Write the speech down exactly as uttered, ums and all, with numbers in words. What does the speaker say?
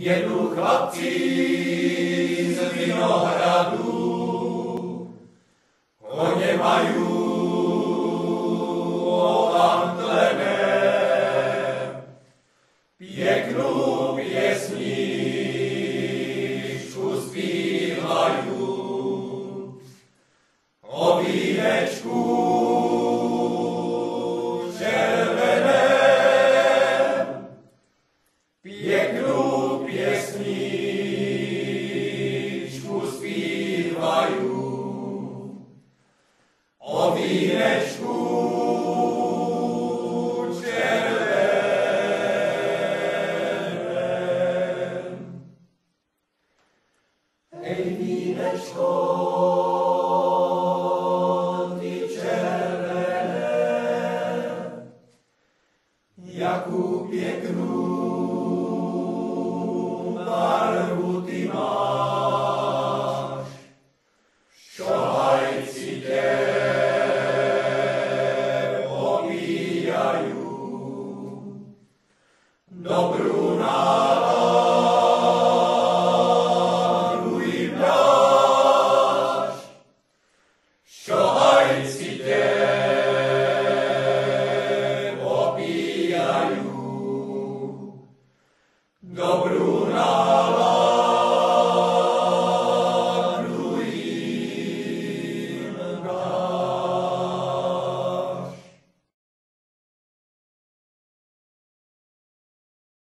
Jedu chlapci z vinohradu, koně majú otantlené, pěknú piesničku zpívajú, o vínečku červeném, pěknú piesničku zpívajú, o vínečku červeném. Ej, vínečko, ty červené, jakú pěknú barvu ty máš, čo hajci tě opíjajú. Dobrú